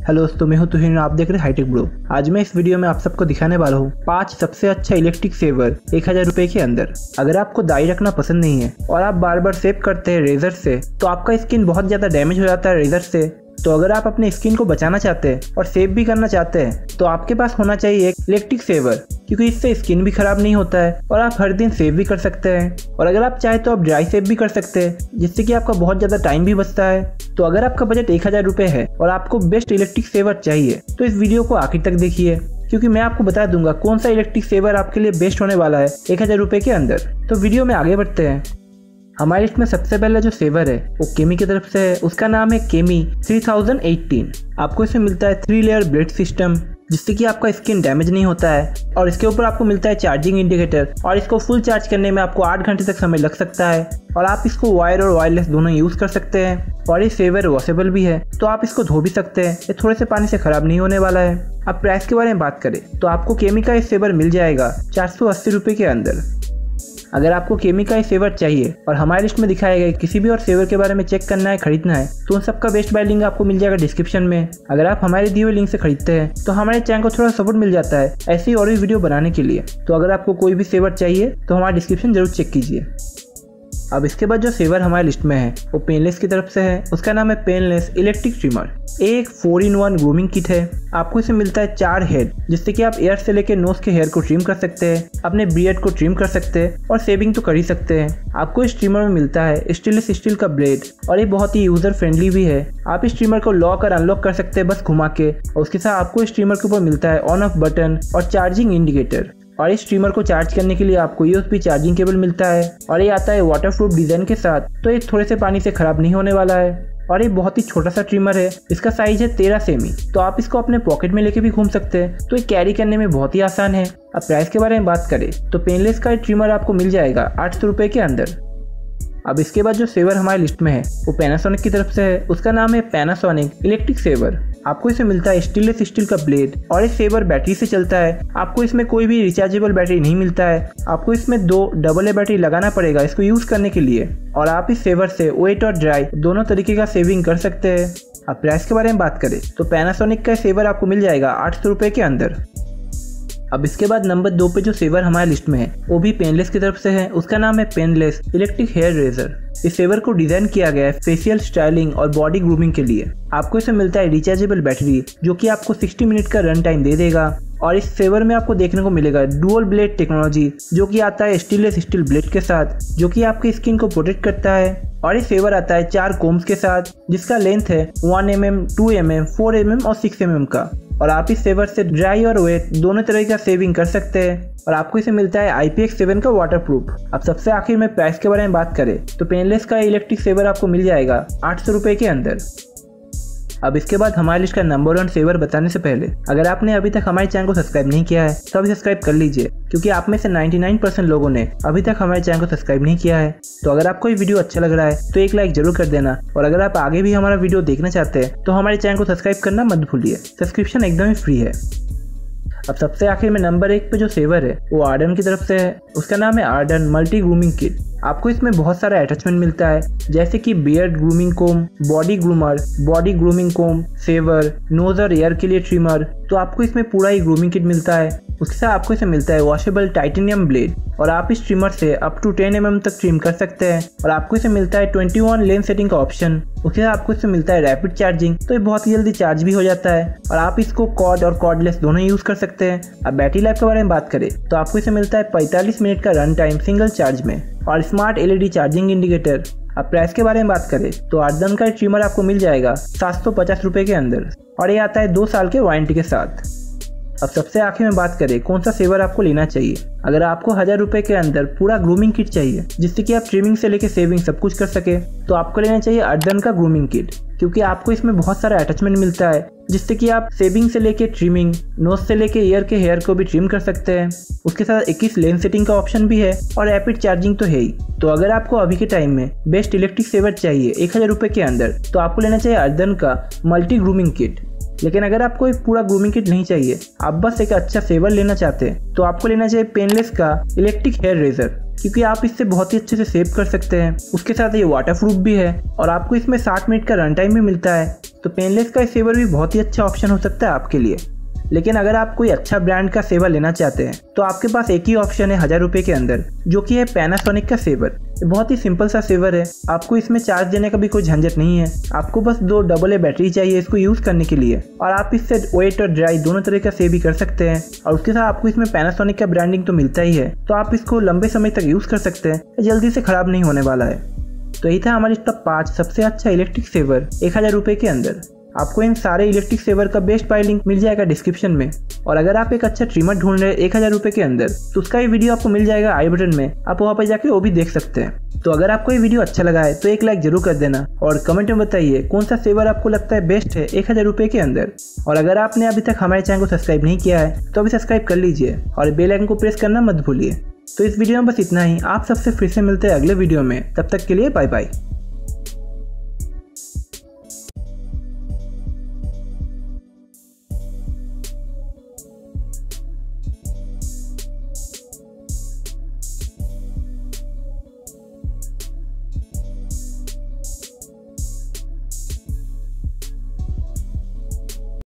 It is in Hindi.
हेलो दोस्तों, मैं हूं तुहिन, आप देख रहे हैं हाईटेक ब्रो। आज मैं इस वीडियो में आप सबको दिखाने वाला हूं 5 सबसे अच्छा इलेक्ट्रिक सेवर 1000 रुपए के अंदर। अगर आपको दाढ़ी रखना पसंद नहीं है और आप बार बार शेव करते हैं रेजर से, तो आपका स्किन बहुत ज्यादा डैमेज हो जाता है रेजर से। तो अगर आप अपने स्किन को बचाना चाहते हैं और सेव भी करना चाहते हैं, तो आपके पास होना चाहिए एक इलेक्ट्रिक सेवर, क्योंकि इससे स्किन भी खराब नहीं होता है और आप हर दिन सेव भी कर सकते हैं। और अगर आप चाहे तो आप ड्राई सेव भी कर सकते हैं, जिससे कि आपका बहुत ज़्यादा टाइम भी बचता है। तो अगर आपका बजट 1000 रुपये है और आपको बेस्ट इलेक्ट्रिक सेवर चाहिए, तो इस वीडियो को आखिर तक देखिए, क्योंकि मैं आपको बता दूंगा कौन सा इलेक्ट्रिक सेवर आपके लिए बेस्ट होने वाला है 1000 रुपये के अंदर। तो वीडियो में आगे बढ़ते हैं। हमारी लिस्ट में सबसे पहला जो सेवर है वो केमी की तरफ से है। उसका नाम है केमी 3018। आपको इसमें मिलता है 3 लेयर ब्लेड सिस्टम, जिससे कि आपका स्किन डैमेज नहीं होता है। और इसके ऊपर आपको मिलता है चार्जिंग इंडिकेटर, और इसको फुल चार्ज करने में आपको 8 घंटे तक समय लग सकता है। और आप इसको वायर और वायरलेस दोनों यूज कर सकते हैं। और ये सेवर वॉशेबल भी है, तो आप इसको धो भी सकते हैं। ये थोड़े से पानी से खराब नहीं होने वाला है। अब प्राइस के बारे में बात करें तो आपको केमी का ये सेवर मिल जाएगा 480 रुपये के अंदर। अगर आपको केमी का सेवर चाहिए और हमारी लिस्ट में दिखाए गए किसी भी और सेवर के बारे में चेक करना है, खरीदना है, तो उन सबका बेस्ट बाय लिंक आपको मिल जाएगा डिस्क्रिप्शन में। अगर आप हमारे दिए हुए लिंक से खरीदते हैं तो हमारे चैनल को थोड़ा सपोर्ट मिल जाता है ऐसी और भी वीडियो बनाने के लिए। तो अगर आपको कोई भी सेवर चाहिए तो हमारा डिस्क्रिप्शन जरूर चेक कीजिए। अब इसके बाद जो सेवर हमारे लिस्ट में है वो पेनलेस की तरफ से है। उसका नाम है पेनलेस इलेक्ट्रिक ट्रिमर। एक 4-in-1 ग्रूमिंग किट है। आपको इसमें मिलता है 4 हेड, जिससे कि आप एयर से लेकर नोज के हेयर को ट्रिम कर सकते हैं, अपने बियर्ड को ट्रिम कर सकते हैं और सेविंग तो कर ही सकते हैं। आपको इस ट्रिमर में मिलता है स्टेनलेस स्टील का ब्लेड, और ये बहुत ही यूजर फ्रेंडली भी है। आप इस ट्रिमर को लॉक और अनलॉक कर सकते हैं बस घुमा के। और उसके साथ आपको इस ट्रिमर के ऊपर मिलता है ऑन ऑफ बटन और चार्जिंग इंडिकेटर। और इस ट्रिमर को चार्ज करने के लिए आपको USB चार्जिंग केबल मिलता है, और ये आता है वाटरप्रूफ डिजाइन के साथ, तो ये थोड़े से पानी से खराब नहीं होने वाला है। और ये बहुत ही छोटा सा ट्रिमर है। इसका साइज है 13 सेमी, तो आप इसको अपने पॉकेट में लेके भी घूम सकते हैं, तो ये कैरी करने में बहुत ही आसान है। अब प्राइस के बारे में बात करें तो पेनलेस का ट्रिमर आपको मिल जाएगा 800 रुपये के अंदर। अब इसके बाद जो सेवर हमारी लिस्ट में है वो पैनासोनिक की तरफ से है। उसका नाम है पैनासोनिक इलेक्ट्रिक सेवर। आपको इसमें मिलता है स्टेनलेस स्टील का ब्लेड, और ये सेवर बैटरी से चलता है। आपको इसमें कोई भी रिचार्जेबल बैटरी नहीं मिलता है। आपको इसमें 2 AA बैटरी लगाना पड़ेगा इसको यूज करने के लिए। और आप इस सेवर से वेट और ड्राई दोनों तरीके का सेविंग कर सकते हैं। अब प्राइस के बारे में बात करें तो पैनासोनिक का सेवर आपको मिल जाएगा 800 रुपये के अंदर। अब इसके बाद नंबर 2 पे जो सेवर हमारे लिस्ट में है वो भी पेनलेस की तरफ से है। उसका नाम है पेनलेस इलेक्ट्रिक हेयर रेजर। इस सेवर को डिजाइन किया गया है फेशियल स्टाइलिंग और बॉडी ग्रूमिंग के लिए। आपको इसमें मिलता है रिचार्जेबल बैटरी, जो कि आपको 60 मिनट का रन टाइम दे देगा। और इस सेवर में आपको देखने को मिलेगा डुअल ब्लेड टेक्नोलॉजी, जो कि आता है स्टेनलेस स्टील ब्लेड के साथ, जो कि आपकी स्किन को प्रोटेक्ट करता है। और ये सेवर आता है 4 कोम्स के साथ, जिसका लेंथ है 1 mm, 2 mm, 4 mm और 6 mm का। और आप इस सेवर से ड्राई और वेट दोनों तरह का सेविंग कर सकते हैं। और आपको इसे मिलता है IPX7 का वाटरप्रूफ। अब सबसे आखिर में प्राइस के बारे में बात करें तो पेनलेस का इलेक्ट्रिक सेवर आपको मिल जाएगा 800 रुपये के अंदर। अब इसके बाद हमारी लिस्ट का नंबर 1 सेवर बताने से पहले, अगर आपने अभी तक हमारे चैनल को सब्सक्राइब नहीं किया है तो अभी सब्सक्राइब कर लीजिए, क्योंकि आप में से 99% लोगों ने अभी तक हमारे चैनल को सब्सक्राइब नहीं किया है। तो अगर आपको ये वीडियो अच्छा लग रहा है तो एक लाइक जरूर कर देना। और अगर आप आगे भी हमारा वीडियो देखना चाहते हैं तो हमारे चैनल को सब्सक्राइब करना मत भूलिए। सब्सक्रिप्शन एकदम ही फ्री है। अब सबसे आखिर में नंबर 1 पे जो सेवर है वो आर्डन की तरफ से है। उसका नाम है आर्डन मल्टी ग्रूमिंग किट। आपको इसमें बहुत सारा अटैचमेंट मिलता है, जैसे कि beard grooming comb, body groomer, body grooming comb, shaver, nose और ईयर के लिए ट्रिमर। तो आपको इसमें पूरा ही ग्रूमिंग किट मिलता है। उसके साथ आपको इसे मिलता है वॉशेबल टाइटेनियम ब्लेड, और आप इस ट्रिमर से अप टू 10 mm तक ट्रिम कर सकते हैं। और आपको इसे मिलता है 21 लेन सेटिंग का ऑप्शन। उसके साथ आपको इसमें मिलता है रैपिड चार्जिंग, तो ये बहुत ही जल्दी चार्ज भी हो जाता है। और आप इसको कॉर्ड और कॉर्डलेस दोनों यूज कर सकते हैं। अब बैटरी लाइफ के बारे में बात करें तो आपको इसे मिलता है 45 मिनट का रन टाइम सिंगल चार्ज में, और स्मार्ट LED चार्जिंग इंडिकेटर। अब प्राइस के बारे में बात करें तो आर्डन का ट्रिमर आपको मिल जाएगा 750 रुपये के अंदर, और ये आता है 2 साल के वारंटी के साथ। अब सबसे आखिर में बात करें कौन सा सेवर आपको लेना चाहिए। अगर आपको 1000 रुपये के अंदर पूरा ग्रूमिंग किट चाहिए, जिससे कि आप ट्रिमिंग से लेकर सेविंग सब कुछ कर सके, तो आपको लेना चाहिए आर्डन का ग्रूमिंग किट, क्योंकि आपको इसमें बहुत सारा अटैचमेंट मिलता है, जिससे कि आप सेविंग से लेके ट्रिमिंग, नोज से लेके ईयर के हेयर को भी ट्रिम कर सकते हैं। उसके साथ 21 लेन सेटिंग का ऑप्शन भी है, और रैपिड चार्जिंग तो है ही। तो अगर आपको अभी के टाइम में बेस्ट इलेक्ट्रिक सेवर चाहिए 1000 रुपये के अंदर, तो आपको लेना चाहिए आर्डन का मल्टी ग्रूमिंग किट। लेकिन अगर आपको एक पूरा ग्रूमिंग किट नहीं चाहिए, आप बस एक अच्छा सेवर लेना चाहते हैं, तो आपको लेना चाहिए पेनलेस का इलेक्ट्रिक हेयर रेजर, क्योंकि आप इससे बहुत ही अच्छे से सेव कर सकते हैं। उसके साथ ये वाटरप्रूफ भी है, और आपको इसमें 60 मिनट का रन टाइम भी मिलता है। तो पेनलेस का सेवर भी बहुत ही अच्छा ऑप्शन हो सकता है आपके लिए। लेकिन अगर आप कोई अच्छा ब्रांड का सेवर लेना चाहते हैं तो आपके पास एक ही ऑप्शन है 1000 रुपये के अंदर, जो कि है पैनासोनिक का सेवर। ये बहुत ही सिंपल सा सेवर है, आपको इसमें चार्ज देने का भी कोई झंझट नहीं है। आपको बस 2 AA बैटरी चाहिए इसको यूज़ करने के लिए, और आप इससे वेट और ड्राई दोनों तरह का सेव भी कर सकते हैं। और उसके साथ आपको इसमें पैनासोनिक का ब्रांडिंग तो मिलता ही है, तो आप इसको लंबे समय तक यूज़ कर सकते हैं, जल्दी से ख़राब नहीं होने वाला है। तो यही था हमारी टॉप 5 सबसे अच्छा इलेक्ट्रिक सेवर 1000 रुपये के अंदर। आपको इन सारे इलेक्ट्रिक सेवर का बेस्ट बाय लिंक मिल जाएगा डिस्क्रिप्शन में। और अगर आप एक अच्छा ट्रिमर ढूंढ रहे हैं 1000 रुपये के अंदर, तो उसका ये वीडियो आपको मिल जाएगा आई बटन में, आप वहाँ पर जाके वो भी देख सकते हैं। तो अगर आपको ये वीडियो अच्छा लगा है तो एक लाइक जरूर कर देना, और कमेंट में बताइए कौन सा सेवर आपको लगता है बेस्ट है 1000 रुपये के अंदर। और अगर आपने अभी तक हमारे चैनल को सब्सक्राइब नहीं किया है तो अभी सब्सक्राइब कर लीजिए, और बेल आइकन को प्रेस करना मत भूलिए। तो इस वीडियो में बस इतना ही, आप सबसे फिर से मिलते हैं अगले वीडियो में, तब तक के लिए बाय बाय।